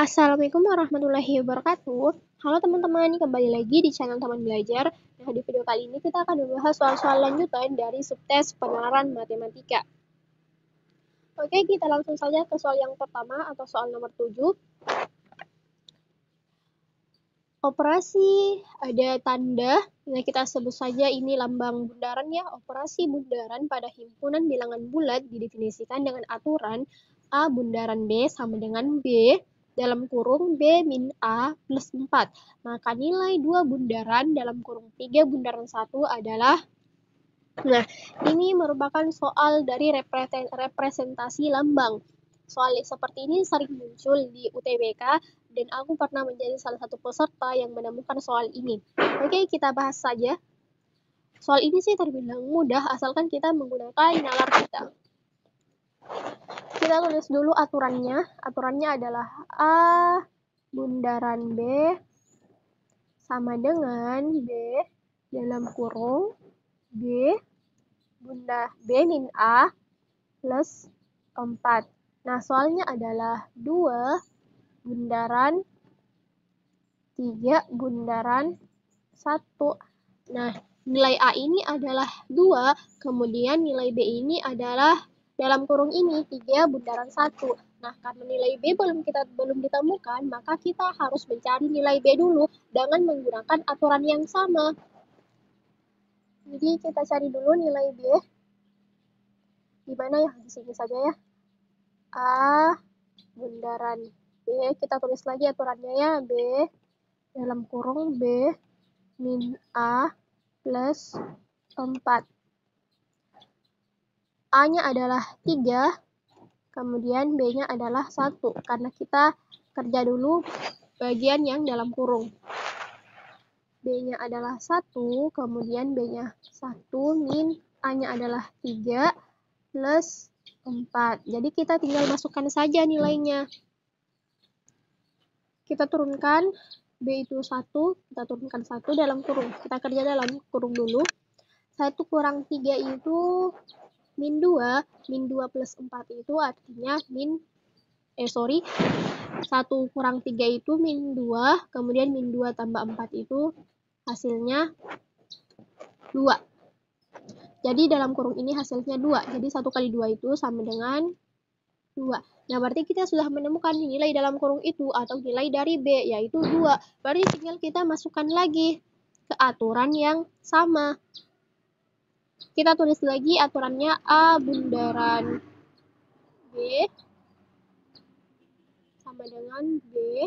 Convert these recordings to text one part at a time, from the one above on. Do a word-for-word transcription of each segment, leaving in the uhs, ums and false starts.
Assalamualaikum warahmatullahi wabarakatuh. Halo teman-teman, kembali lagi di channel Teman Belajar. Nah, di video kali ini kita akan membahas soal-soal lanjutan dari subtes penalaran matematika. Oke, kita langsung saja ke soal yang pertama atau soal nomor tujuh. Operasi ada tanda, nah kita sebut saja ini lambang bundaran ya. Operasi bundaran pada himpunan bilangan bulat didefinisikan dengan aturan A bundaran B sama dengan B dalam kurung B min A plus empat. Maka nilai dua bundaran dalam kurung tiga bundaran satu adalah, nah ini merupakan soal dari representasi lambang. Soal seperti ini sering muncul di U T B K dan aku pernah menjadi salah satu peserta yang menemukan soal ini. Oke, kita bahas saja. Soal ini sih terbilang mudah asalkan kita menggunakan nalar kita. Kita tulis dulu aturannya. Aturannya adalah A bundaran B sama dengan B dalam kurung B bunda B min A plus empat. Nah, soalnya adalah dua bundaran tiga bundaran satu. Nah, nilai A ini adalah dua, kemudian nilai B ini adalah dalam kurung ini tiga bundaran satu. Nah, karena nilai B belum kita belum ditemukan, maka kita harus mencari nilai B dulu dengan menggunakan aturan yang sama. Jadi kita cari dulu nilai B. Di mana ya? Di sini saja ya. A bundaran B, kita tulis lagi aturannya ya, B dalam kurung B min A plus empat. A-nya adalah tiga, kemudian B-nya adalah satu, karena kita kerja dulu bagian yang dalam kurung. B-nya adalah satu, kemudian B-nya satu, min A-nya adalah tiga, plus empat. Jadi kita tinggal masukkan saja nilainya. Kita turunkan, B itu satu, kita turunkan satu dalam kurung. Kita kerja dalam kurung dulu. satu kurang tiga itu min dua, min dua plus empat itu artinya min, eh sorry, satu kurang tiga itu min dua, kemudian min dua tambah empat itu hasilnya dua. Jadi dalam kurung ini hasilnya dua, jadi satu kali dua itu sama dengan dua. Nah, berarti kita sudah menemukan nilai dalam kurung itu atau nilai dari B, yaitu dua. Berarti tinggal kita masukkan lagi ke aturan yang sama. Kita tulis lagi aturannya A bundaran B sama dengan B,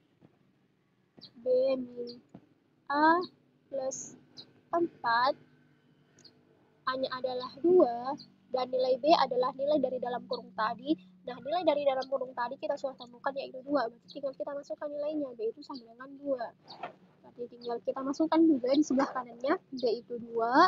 B min A plus empat. A-nya adalah dua, dan nilai B adalah nilai dari dalam kurung tadi. Nah, nilai dari dalam kurung tadi kita sudah temukan yaitu dua. Berarti tinggal kita masukkan nilainya, B itu sama dengan dua. Berarti tinggal kita masukkan juga di sebelah kanannya, B itu dua,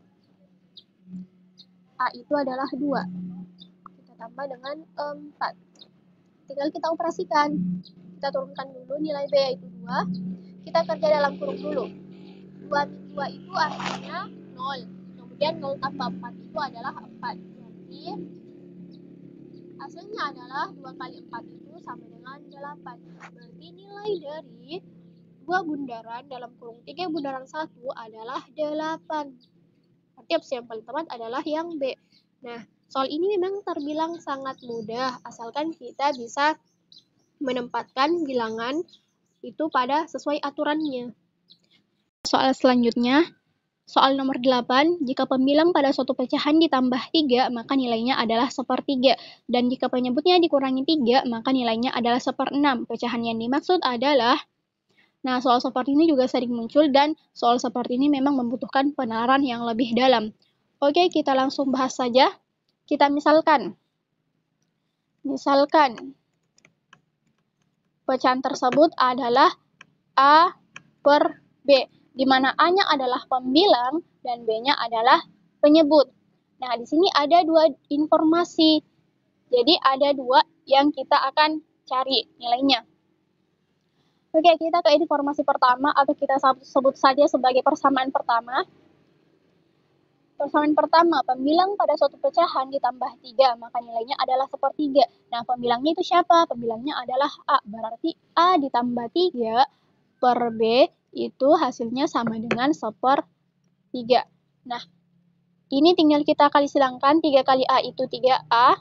A itu adalah dua. Kita tambah dengan empat. Tinggal kita operasikan. Kita turunkan dulu nilai B yaitu dua. Kita kerja dalam kurung dulu. dua min dua itu artinya nol. Kemudian nol tambah empat itu adalah empat. Berarti hasilnya adalah dua kali empat itu sama dengan delapan. Berarti nilai dari dua bundaran dalam kurung tiga bundaran satu adalah delapan. Berarti opsi yang paling tepat adalah yang B. Nah, soal ini memang terbilang sangat mudah, asalkan kita bisa menempatkan bilangan itu pada sesuai aturannya. Soal selanjutnya, soal nomor delapan, jika pembilang pada suatu pecahan ditambah tiga, maka nilainya adalah sepertiga. Dan jika penyebutnya dikurangi tiga, maka nilainya adalah seperenam. Pecahan yang dimaksud adalah, nah soal seperti ini juga sering muncul dan soal seperti ini memang membutuhkan penalaran yang lebih dalam. Oke, kita langsung bahas saja. Kita misalkan, misalkan pecahan tersebut adalah A per B, di mana A-nya adalah pembilang dan B-nya adalah penyebut. Nah, di sini ada dua informasi. Jadi ada dua yang kita akan cari nilainya. Oke, kita ke informasi pertama atau kita sebut saja sebagai persamaan pertama. Persamaan pertama, pembilang pada suatu pecahan ditambah tiga, maka nilainya adalah sepertiga. Nah, pembilangnya itu siapa? Pembilangnya adalah A. Berarti A ditambah tiga per B itu hasilnya sama dengan sepertiga. Nah, ini tinggal kita kali silangkan, tiga kali A itu tiga A.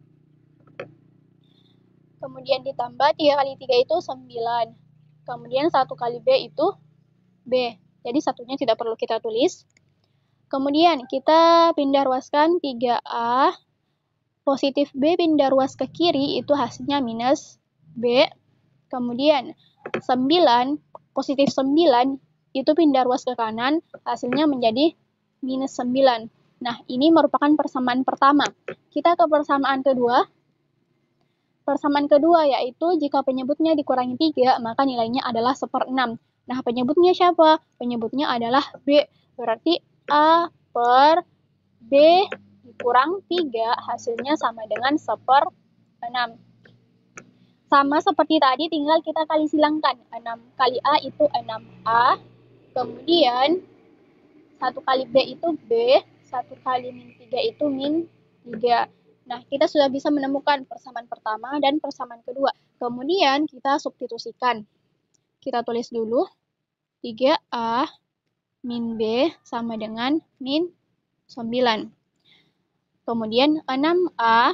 Kemudian ditambah tiga kali tiga itu sembilan. Kemudian satu kali B itu B. Jadi satunya tidak perlu kita tulis. Kemudian kita pindah ruaskan tiga A, positif B pindah ruas ke kiri, itu hasilnya minus B. Kemudian sembilan, positif sembilan, itu pindah ruas ke kanan, hasilnya menjadi minus sembilan. Nah, ini merupakan persamaan pertama. Kita ke persamaan kedua. Persamaan kedua yaitu jika penyebutnya dikurangi tiga, maka nilainya adalah seperenam. Nah, penyebutnya siapa? Penyebutnya adalah B. Berarti A per B dikurang tiga, hasilnya sama dengan seperenam. Sama seperti tadi, tinggal kita kali silangkan. enam kali A itu enam A. Kemudian satu kali B itu B. satu kali min tiga itu min tiga. Nah, kita sudah bisa menemukan persamaan pertama dan persamaan kedua. Kemudian kita substitusikan. Kita tulis dulu. tiga A min B sama dengan min sembilan. Kemudian enam A.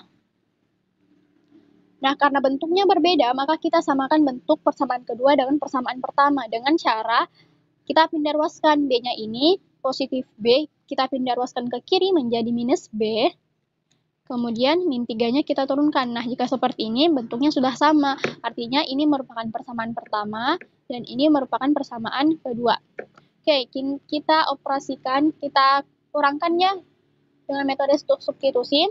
Nah, karena bentuknya berbeda, maka kita samakan bentuk persamaan kedua dengan persamaan pertama. Dengan cara kita pindah ruaskan B-nya ini, positif B, kita pindah ruaskan ke kiri menjadi minus B. Kemudian min tiga-nya kita turunkan. Nah, jika seperti ini, bentuknya sudah sama. Artinya ini merupakan persamaan pertama, dan ini merupakan persamaan kedua. Oke, kita operasikan, kita kurangkannya dengan metode substitusi.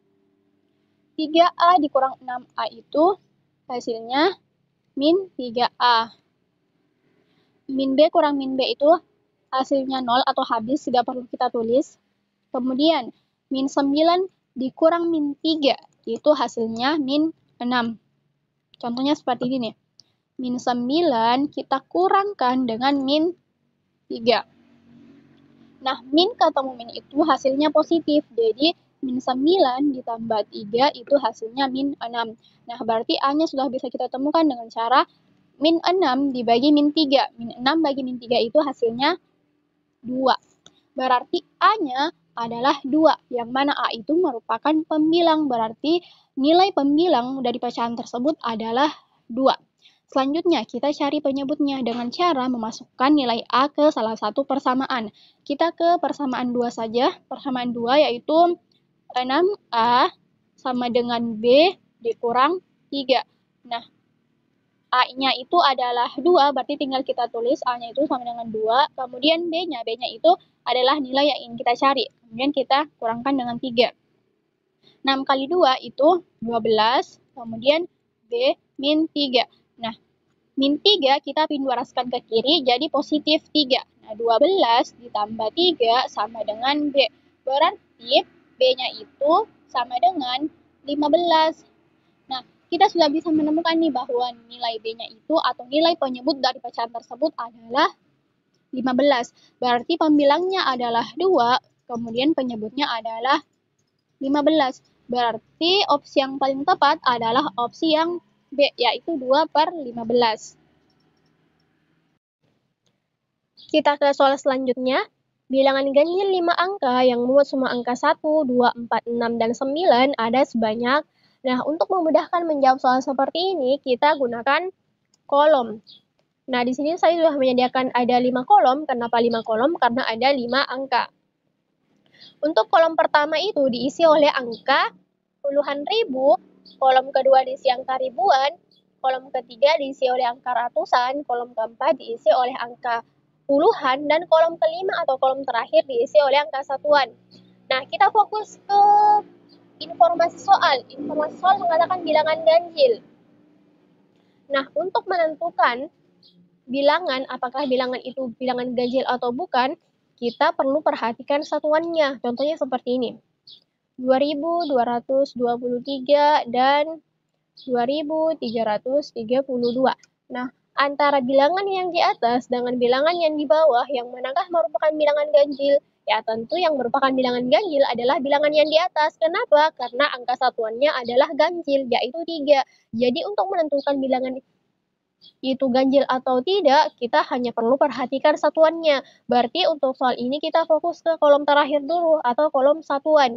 tiga A dikurang enam A itu hasilnya min tiga A. Min B kurang min B itu hasilnya nol atau habis, tidak perlu kita tulis. Kemudian min sembilan dikurang min tiga itu hasilnya min enam. Contohnya seperti ini nih. Min sembilan kita kurangkan dengan min tiga. Nah, min ketemu min itu hasilnya positif. Jadi min sembilan ditambah tiga itu hasilnya min enam. Nah, berarti A-nya sudah bisa kita temukan dengan cara min enam dibagi min tiga. Min enam bagi min tiga itu hasilnya dua. Berarti A-nya adalah dua, yang mana A itu merupakan pembilang. Berarti nilai pembilang dari pecahan tersebut adalah dua. Selanjutnya, kita cari penyebutnya dengan cara memasukkan nilai A ke salah satu persamaan. Kita ke persamaan dua saja. Persamaan dua yaitu enam A sama dengan B dikurang tiga. Nah, A-nya itu adalah dua, berarti tinggal kita tulis A-nya itu sama dengan dua. Kemudian B-nya, B-nya itu adalah nilai yang ingin kita cari. Kemudian kita kurangkan dengan tiga. enam kali dua itu dua belas, kemudian B min tiga. Nah, min tiga kita pindah ruaskan ke kiri, jadi positif tiga. Nah, dua belas ditambah tiga sama dengan B. Berarti B-nya itu sama dengan lima belas. Nah, kita sudah bisa menemukan nih bahwa nilai B-nya itu atau nilai penyebut dari pecahan tersebut adalah lima belas. Berarti pembilangnya adalah dua, kemudian penyebutnya adalah lima belas. Berarti opsi yang paling tepat adalah opsi yang B, yaitu dua per lima belas. Kita ke soal selanjutnya. Bilangan ganjil lima angka yang memuat semua angka satu, dua, empat, enam, dan sembilan ada sebanyak. Nah, untuk memudahkan menjawab soal seperti ini, kita gunakan kolom. Nah, di sini saya sudah menyediakan ada lima kolom. Kenapa lima kolom? Karena ada lima angka. Untuk kolom pertama itu diisi oleh angka puluhan ribu, kolom kedua diisi angka ribuan, kolom ketiga diisi oleh angka ratusan, kolom keempat diisi oleh angka puluhan, dan kolom kelima atau kolom terakhir diisi oleh angka satuan. Nah, kita fokus ke informasi soal. Informasi soal mengatakan bilangan ganjil. Nah, untuk menentukan bilangan, apakah bilangan itu bilangan ganjil atau bukan, kita perlu perhatikan satuannya. Contohnya seperti ini. dua ribu dua ratus dua puluh tiga dan dua ribu tiga ratus tiga puluh dua. Nah, antara bilangan yang di atas dengan bilangan yang di bawah, yang manakah merupakan bilangan ganjil? Ya, tentu yang merupakan bilangan ganjil adalah bilangan yang di atas. Kenapa? Karena angka satuannya adalah ganjil, yaitu tiga. Jadi untuk menentukan bilangan itu ganjil atau tidak, kita hanya perlu perhatikan satuannya. Berarti untuk soal ini kita fokus ke kolom terakhir dulu atau kolom satuan.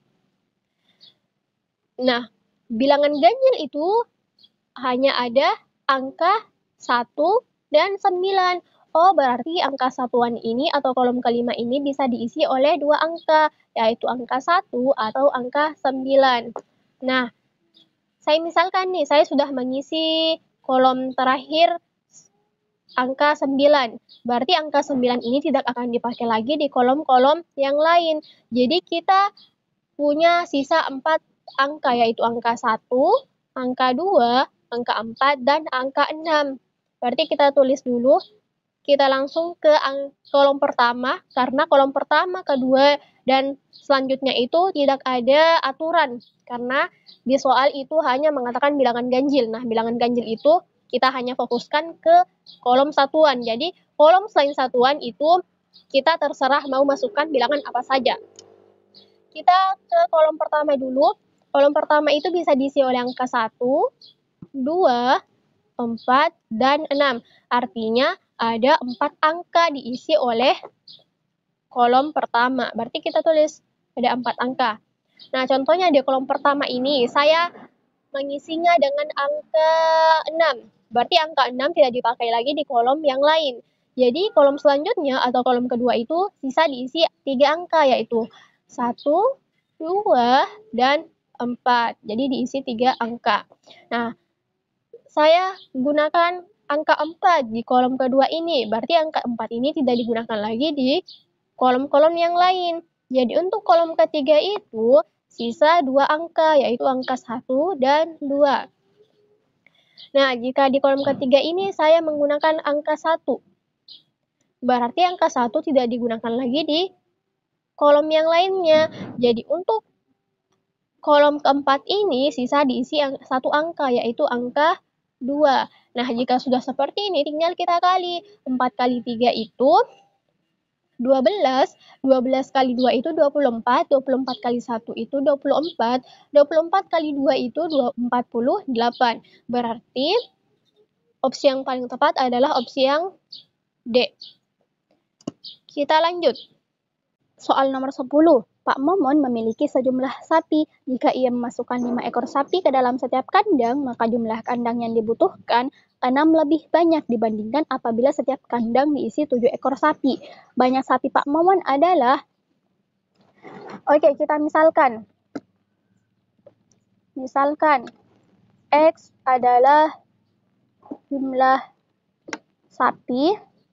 Nah, bilangan ganjil itu hanya ada angka satu dan sembilan. Oh, berarti angka satuan ini atau kolom kelima ini bisa diisi oleh dua angka, yaitu angka satu atau angka sembilan. Nah, saya misalkan nih, saya sudah mengisi kolom terakhir angka sembilan. Berarti angka sembilan ini tidak akan dipakai lagi di kolom-kolom yang lain. Jadi kita punya sisa empat angka, yaitu angka satu, angka dua, angka empat, dan angka enam. Berarti kita tulis dulu. Kita langsung ke kolom pertama, karena kolom pertama, kedua, dan selanjutnya itu tidak ada aturan. Karena di soal itu hanya mengatakan bilangan ganjil. Nah, bilangan ganjil itu kita hanya fokuskan ke kolom satuan. Jadi, kolom selain satuan itu kita terserah mau masukkan bilangan apa saja. Kita ke kolom pertama dulu. Kolom pertama itu bisa diisi oleh angka satu, dua, empat, dan enam. Artinya, ada empat angka diisi oleh kolom pertama. Berarti kita tulis ada empat angka. Nah, contohnya di kolom pertama ini, saya mengisinya dengan angka enam. Berarti angka enam tidak dipakai lagi di kolom yang lain. Jadi, kolom selanjutnya atau kolom kedua itu sisa diisi tiga angka, yaitu satu, dua, dan empat. Jadi, diisi tiga angka. Nah, saya gunakan angka empat di kolom kedua ini. Berarti angka empat ini tidak digunakan lagi di kolom-kolom yang lain. Jadi untuk kolom ketiga itu sisa dua angka, yaitu angka satu dan dua. Nah, jika di kolom ketiga ini saya menggunakan angka satu. Berarti angka satu tidak digunakan lagi di kolom yang lainnya. Jadi untuk kolom keempat ini sisa diisi satu angka, yaitu angka dua. Nah, jika sudah seperti ini, tinggal kita kali. empat kali tiga itu dua belas. dua belas kali dua itu dua puluh empat. dua puluh empat kali satu itu dua puluh empat. dua puluh empat kali dua itu empat puluh delapan. Berarti opsi yang paling tepat adalah opsi yang D. Kita lanjut. Soal nomor sepuluh. Pak Momon memiliki sejumlah sapi. Jika ia memasukkan lima ekor sapi ke dalam setiap kandang, maka jumlah kandang yang dibutuhkan enam lebih banyak dibandingkan apabila setiap kandang diisi tujuh ekor sapi. Banyak sapi Pak Momon adalah... Oke, kita misalkan. Misalkan, X adalah jumlah sapi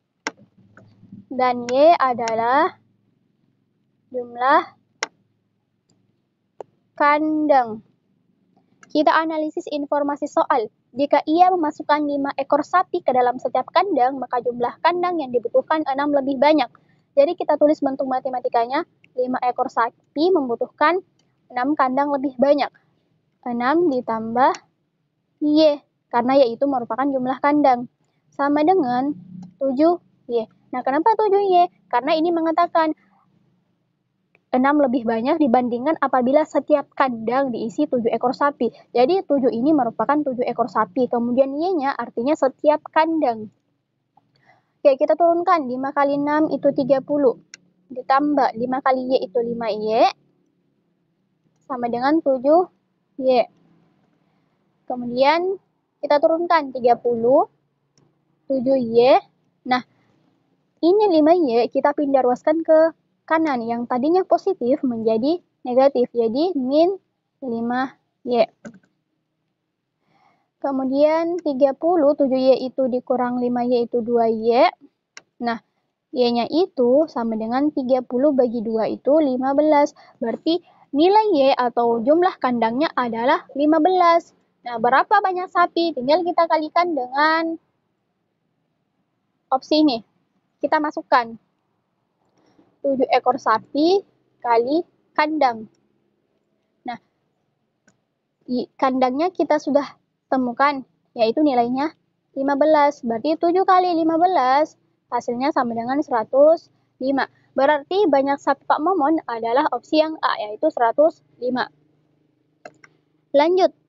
dan Y adalah jumlah kandang. Kita analisis informasi soal. Jika ia memasukkan lima ekor sapi ke dalam setiap kandang, maka jumlah kandang yang dibutuhkan enam lebih banyak. Jadi kita tulis bentuk matematikanya, lima ekor sapi membutuhkan enam kandang lebih banyak. enam ditambah Y, karena Y itu merupakan jumlah kandang. Sama dengan tujuh Y. Nah, kenapa tujuh Y? Karena ini mengatakan enam lebih banyak dibandingkan apabila setiap kandang diisi tujuh ekor sapi. Jadi tujuh ini merupakan tujuh ekor sapi. Kemudian Y-nya artinya setiap kandang. Oke, kita turunkan. lima kali enam itu tiga puluh. Ditambah lima kali Y itu lima Y. Sama dengan tujuh Y. Kemudian kita turunkan tiga puluh. tujuh Y. Nah, ini lima Y kita pindah ruaskan ke kanan, yang tadinya positif menjadi negatif, jadi min lima Y. Kemudian tiga puluh, tujuh Y itu dikurang lima Y itu dua Y. Nah, Y-nya itu sama dengan tiga puluh bagi dua itu lima belas. Berarti nilai Y atau jumlah kandangnya adalah lima belas. Nah, berapa banyak sapi? Tinggal kita kalikan dengan opsi ini. Kita masukkan tujuh ekor sapi kali kandang. Nah, kandangnya kita sudah temukan, yaitu nilainya lima belas. Berarti tujuh kali lima belas, hasilnya sama dengan seratus lima. Berarti banyak sapi Pak Momon adalah opsi yang A, yaitu seratus lima. Lanjut.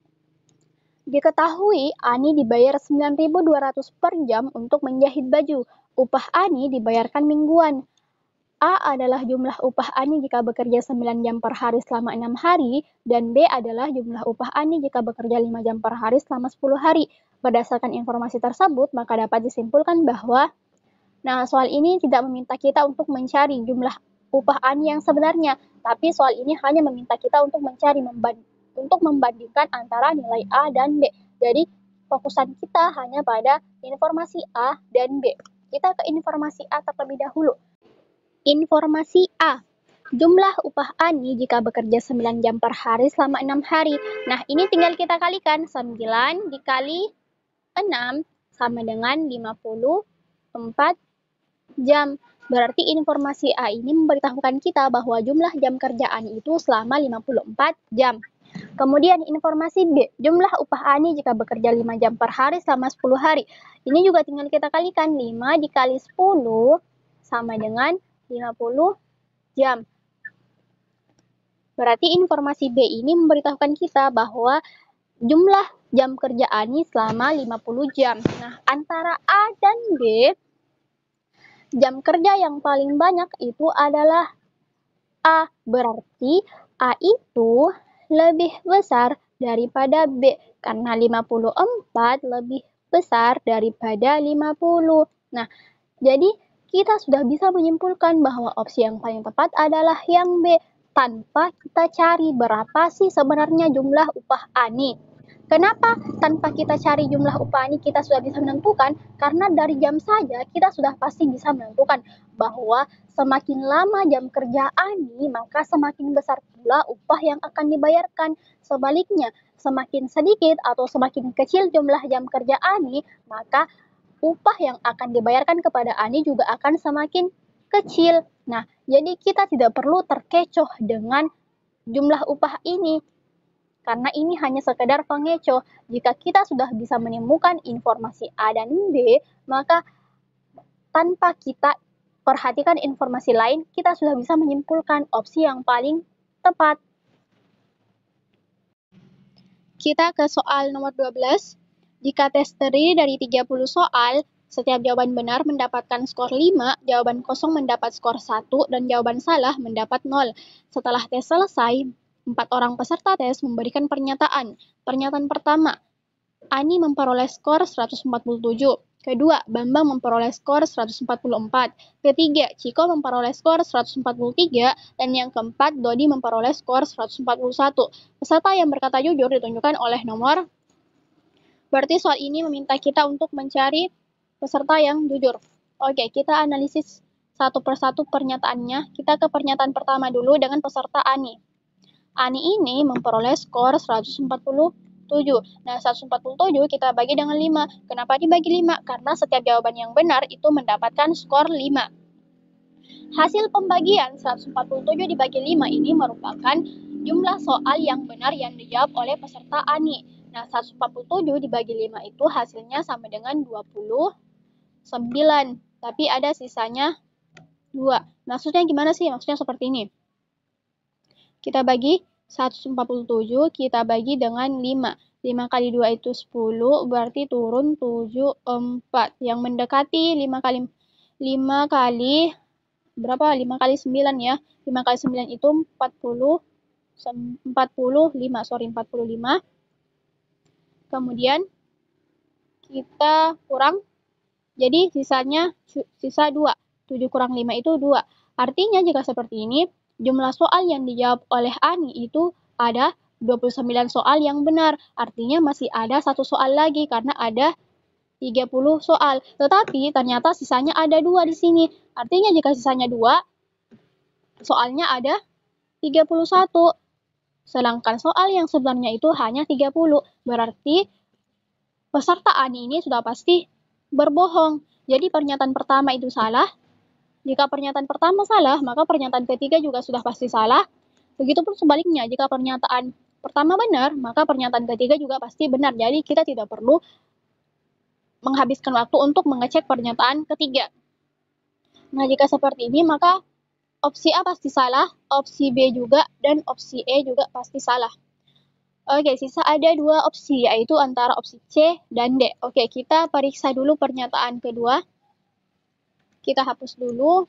Diketahui Ani dibayar sembilan ribu dua ratus per jam untuk menjahit baju. Upah Ani dibayarkan mingguan. A adalah jumlah upah Ani jika bekerja sembilan jam per hari selama enam hari, dan B adalah jumlah upah Ani jika bekerja lima jam per hari selama sepuluh hari. Berdasarkan informasi tersebut, maka dapat disimpulkan bahwa, nah soal ini tidak meminta kita untuk mencari jumlah upah Ani yang sebenarnya, tapi soal ini hanya meminta kita untuk mencari membanding untuk membandingkan antara nilai A dan B. Jadi, fokusan kita hanya pada informasi A dan B. Kita ke informasi A terlebih dahulu. Informasi A. Jumlah upah Ani jika bekerja sembilan jam per hari selama enam hari. Nah, ini tinggal kita kalikan. sembilan dikali enam sama dengan lima puluh empat jam. Berarti informasi A ini memberitahukan kita bahwa jumlah jam kerja Ani itu selama lima puluh empat jam. Kemudian informasi B, jumlah upah Ani jika bekerja lima jam per hari selama sepuluh hari. Ini juga tinggal kita kalikan, lima dikali sepuluh sama dengan lima puluh jam. Berarti informasi B ini memberitahukan kita bahwa jumlah jam kerja Ani selama lima puluh jam. Nah, antara A dan B, jam kerja yang paling banyak itu adalah A. Berarti A itu lebih besar daripada B, karena lima puluh empat lebih besar daripada lima puluh. Nah, jadi kita sudah bisa menyimpulkan bahwa opsi yang paling tepat adalah yang B, tanpa kita cari berapa sih sebenarnya jumlah upah Ani. Kenapa tanpa kita cari jumlah upah Ani kita sudah bisa menentukan? Karena dari jam saja kita sudah pasti bisa menentukan bahwa semakin lama jam kerja Ani, maka semakin besar pula upah yang akan dibayarkan. Sebaliknya, semakin sedikit atau semakin kecil jumlah jam kerja Ani, maka upah yang akan dibayarkan kepada Ani juga akan semakin kecil. Nah, jadi kita tidak perlu terkecoh dengan jumlah upah ini, karena ini hanya sekedar pengecoh. Jika kita sudah bisa menemukan informasi A dan B, maka tanpa kita perhatikan informasi lain, kita sudah bisa menyimpulkan opsi yang paling tepat. Kita ke soal nomor dua belas. Jika tes terdiri dari tiga puluh soal, setiap jawaban benar mendapatkan skor lima, jawaban kosong mendapat skor satu, dan jawaban salah mendapat nol. Setelah tes selesai, empat orang peserta tes memberikan pernyataan. Pernyataan pertama, Ani memperoleh skor seratus empat puluh tujuh. Kedua, Bambang memperoleh skor seratus empat puluh empat. Ketiga, Ciko memperoleh skor seratus empat puluh tiga. Dan yang keempat, Dodi memperoleh skor seratus empat puluh satu. Peserta yang berkata jujur ditunjukkan oleh nomor. Berarti soal ini meminta kita untuk mencari peserta yang jujur. Oke, kita analisis satu persatu pernyataannya. Kita ke pernyataan pertama dulu dengan peserta Ani. Ani ini memperoleh skor seratus empat puluh tujuh. Nah, seratus empat puluh tujuh kita bagi dengan lima. Kenapa dibagi lima? Karena setiap jawaban yang benar itu mendapatkan skor lima. Hasil pembagian seratus empat puluh tujuh dibagi lima ini merupakan jumlah soal yang benar yang dijawab oleh peserta Ani. Nah, seratus empat puluh tujuh dibagi lima itu hasilnya sama dengan dua puluh sembilan. Tapi ada sisanya dua. Maksudnya gimana sih? Maksudnya seperti ini. Kita bagi seratus empat puluh tujuh, kita bagi dengan lima. lima kali dua itu sepuluh, berarti turun tujuh puluh empat. Yang mendekati lima kali lima kali berapa? lima kali sembilan ya. lima kali sembilan itu empat puluh empat puluh lima, sorry empat puluh lima. Kemudian kita kurang, jadi sisanya sisa dua. tujuh kurang lima itu dua. Artinya jika seperti ini, jumlah soal yang dijawab oleh Ani itu ada dua puluh sembilan soal yang benar. Artinya masih ada satu soal lagi karena ada tiga puluh soal. Tetapi ternyata sisanya ada dua di sini. Artinya jika sisanya dua, soalnya ada tiga puluh satu. Sedangkan soal yang sebenarnya itu hanya tiga puluh. Berarti peserta Ani ini sudah pasti berbohong. Jadi pernyataan pertama itu salah. Jika pernyataan pertama salah, maka pernyataan ketiga juga sudah pasti salah. Begitupun sebaliknya, jika pernyataan pertama benar, maka pernyataan ketiga juga pasti benar. Jadi kita tidak perlu menghabiskan waktu untuk mengecek pernyataan ketiga. Nah, jika seperti ini, maka opsi A pasti salah, opsi B juga, dan opsi E juga pasti salah. Oke, sisa ada dua opsi, yaitu antara opsi C dan D. Oke, kita periksa dulu pernyataan kedua. Kita hapus dulu.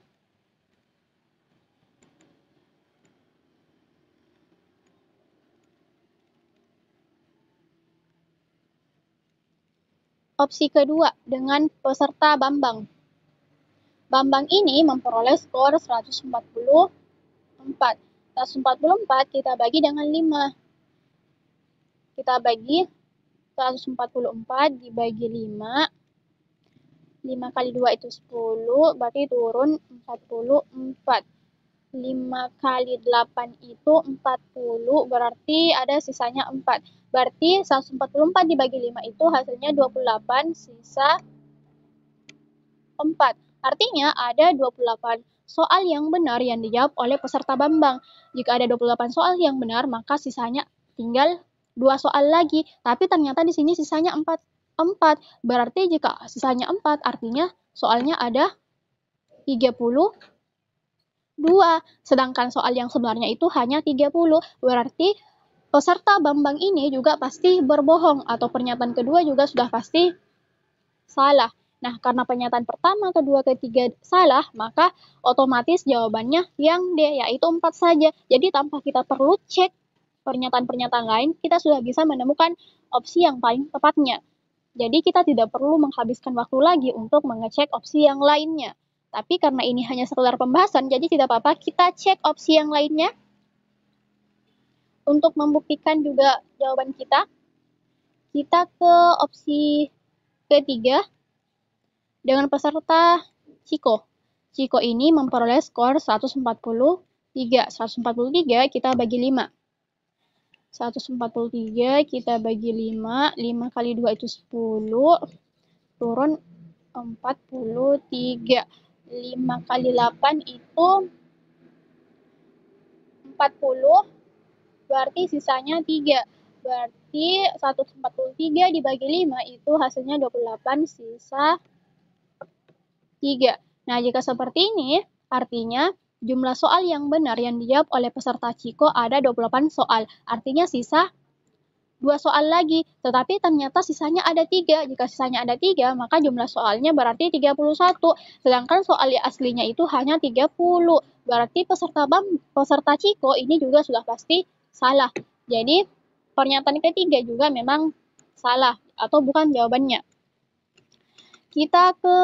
Opsi kedua dengan peserta Bambang. Bambang ini memperoleh skor seratus empat puluh empat. seratus empat puluh empat kita bagi dengan lima. Kita bagi seratus empat puluh empat dibagi lima. lima kali dua itu sepuluh, berarti turun empat puluh empat. lima kali delapan itu empat puluh, berarti ada sisanya empat. Berarti seratus empat puluh empat dibagi lima itu hasilnya dua puluh delapan, sisa empat. Artinya ada dua puluh delapan soal yang benar yang dijawab oleh peserta Bambang. Jika ada dua puluh delapan soal yang benar, maka sisanya tinggal dua soal lagi. Tapi ternyata di sini sisanya empat. empat. Berarti jika sisanya empat, artinya soalnya ada tiga puluh dua. Sedangkan soal yang sebenarnya itu hanya tiga puluh. Berarti peserta Bambang ini juga pasti berbohong, atau pernyataan kedua juga sudah pasti salah. Nah, karena pernyataan pertama, kedua, ketiga salah, maka otomatis jawabannya yang D, yaitu empat saja. Jadi tanpa kita perlu cek pernyataan-pernyataan lain, kita sudah bisa menemukan opsi yang paling tepatnya. Jadi kita tidak perlu menghabiskan waktu lagi untuk mengecek opsi yang lainnya. Tapi karena ini hanya sekedar pembahasan, jadi tidak apa-apa kita cek opsi yang lainnya untuk membuktikan juga jawaban kita. Kita ke opsi ketiga dengan peserta Ciko. Ciko ini memperoleh skor seratus empat puluh tiga. seratus empat puluh tiga kita bagi lima. seratus empat puluh tiga kita bagi lima. lima kali dua itu sepuluh. Turun empat puluh tiga. lima kali delapan itu empat puluh, berarti sisanya tiga. Berarti seratus empat puluh tiga dibagi lima itu hasilnya dua puluh delapan, sisa tiga. Nah, jika seperti ini, artinya jumlah soal yang benar yang dijawab oleh peserta Ciko ada dua puluh delapan soal. Artinya sisa dua soal lagi, tetapi ternyata sisanya ada tiga. Jika sisanya ada tiga, maka jumlah soalnya berarti tiga puluh satu. Sedangkan soal aslinya itu hanya tiga puluh. Berarti peserta Bam, peserta Ciko ini juga sudah pasti salah. Jadi, pernyataan ketiga juga memang salah atau bukan jawabannya. Kita ke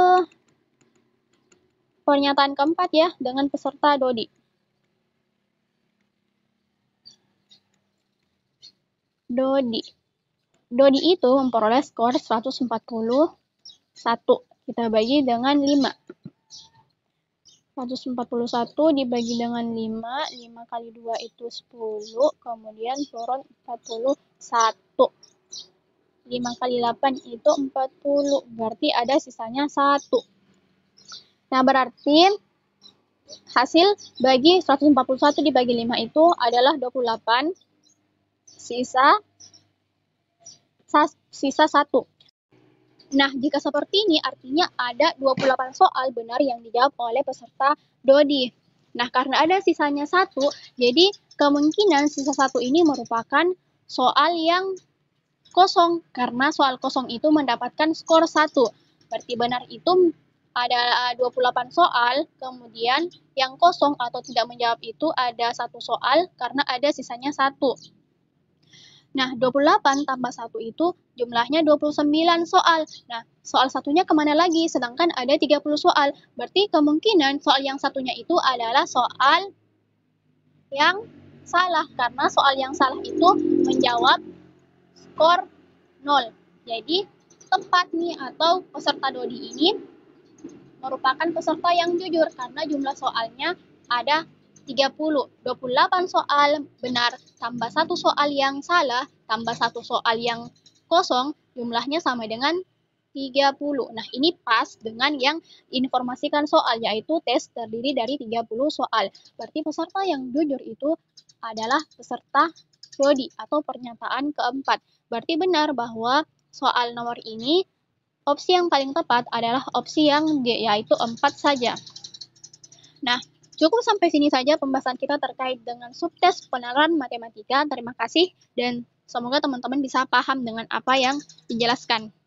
pernyataan keempat ya, dengan peserta Dodi. Dodi. Dodi itu memperoleh skor seratus empat puluh satu. Kita bagi dengan lima. seratus empat puluh satu dibagi dengan lima. lima kali dua itu sepuluh. Kemudian turun empat puluh satu. lima kali delapan itu empat puluh. Berarti ada sisanya satu. Nah, berarti hasil bagi seratus empat puluh satu dibagi lima itu adalah dua puluh delapan. Sisa sisa satu. Nah, jika seperti ini artinya ada dua puluh delapan soal benar yang dijawab oleh peserta Dodi. Nah, karena ada sisanya satu, jadi kemungkinan sisa satu ini merupakan soal yang kosong, karena soal kosong itu mendapatkan skor satu. Berarti benar itu ada dua puluh delapan soal, kemudian yang kosong atau tidak menjawab itu ada satu soal karena ada sisanya satu. Nah, dua puluh delapan tambah satu itu jumlahnya dua puluh sembilan soal. Nah, soal satunya kemana lagi? Sedangkan ada tiga puluh soal. Berarti kemungkinan soal yang satunya itu adalah soal yang salah. Karena soal yang salah itu menjawab skor nol. Jadi, tepat nih atau peserta Dodi ini merupakan peserta yang jujur. Karena jumlah soalnya ada tiga puluh. dua puluh delapan soal benar tambah satu soal yang salah tambah satu soal yang kosong, jumlahnya sama dengan tiga puluh. Nah, ini pas dengan yang informasikan soal, yaitu tes terdiri dari tiga puluh soal. Berarti peserta yang jujur itu adalah peserta Dodi atau pernyataan keempat. Berarti benar bahwa soal nomor ini opsi yang paling tepat adalah opsi yang D, yaitu empat saja. Nah, cukup sampai sini saja pembahasan kita terkait dengan subtes penalaran matematika. Terima kasih dan semoga teman-teman bisa paham dengan apa yang dijelaskan.